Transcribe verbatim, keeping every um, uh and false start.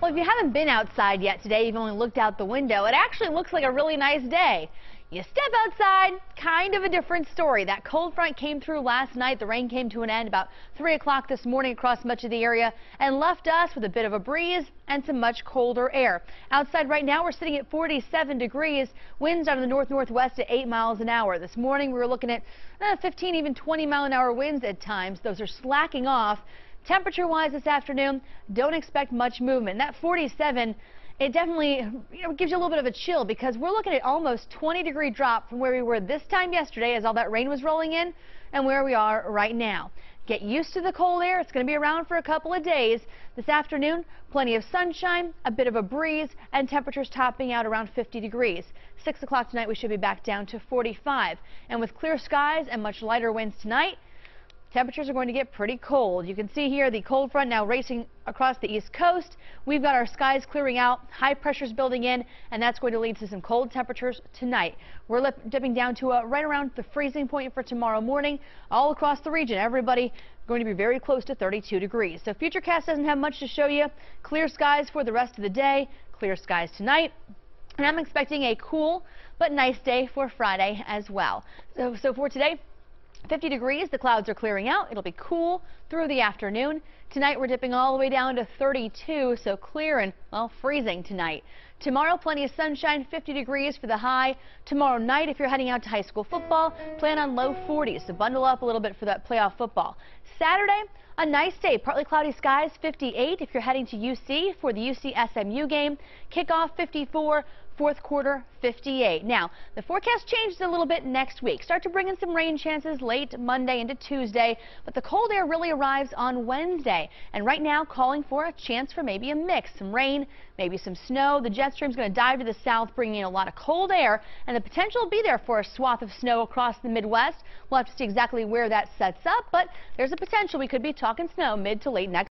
Well, if you haven't been outside yet today, you've only looked out the window, it actually looks like a really nice day. You step outside, kind of a different story. That cold front came through last night. The rain came to an end about three o'clock this morning across much of the area and left us with a bit of a breeze and some much colder air. Outside right now, we're sitting at forty-seven degrees. Winds out of the north-northwest at eight miles an hour. This morning, we were looking at uh, fifteen, even twenty mile an hour winds at times. Those are slacking off. Temperature-wise this afternoon, don't expect much movement. That forty-seven, it definitely you know, gives you a little bit of a chill because we're looking at almost twenty degree drop from where we were this time yesterday as all that rain was rolling in and where we are right now. Get used to the cold air. It's going to be around for a couple of days. This afternoon, plenty of sunshine, a bit of a breeze, and temperatures topping out around fifty degrees. six o'clock tonight, we should be back down to forty-five. And with clear skies and much lighter winds tonight, temperatures are going to get pretty cold. You can see here the cold front now racing across the east coast. We've got our skies clearing out, high pressures building in, and that's going to lead to some cold temperatures tonight. We're lip dipping down to uh, right around the freezing point for tomorrow morning. All across the region, everybody going to be very close to thirty-two degrees. So Futurecast doesn't have much to show you. Clear skies for the rest of the day, clear skies tonight. And I'm expecting a cool but nice day for Friday as well. So, so for today, fifty degrees, the clouds are clearing out. It'll be cool through the afternoon. Tonight we're dipping all the way down to thirty-two, so clear and, well, freezing tonight. Tomorrow, plenty of sunshine, fifty degrees for the high. Tomorrow night, if you're heading out to high school football, plan on low forties, so bundle up a little bit for that playoff football. Saturday, a nice day, partly cloudy skies, fifty-eight if you're heading to U C for the U C S M U game. Kickoff fifty-four. Fourth quarter, fifty-eight. Now, the forecast changes a little bit next week. Start to bring in some rain chances late Monday into Tuesday, but the cold air really arrives on Wednesday. And right now, calling for a chance for maybe a mix, some rain, maybe some snow. The jet stream's going to dive to the south, bringing in a lot of cold air, and the potential will be there for a swath of snow across the Midwest. We'll have to see exactly where that sets up, but there's a potential we could be talking snow mid to late next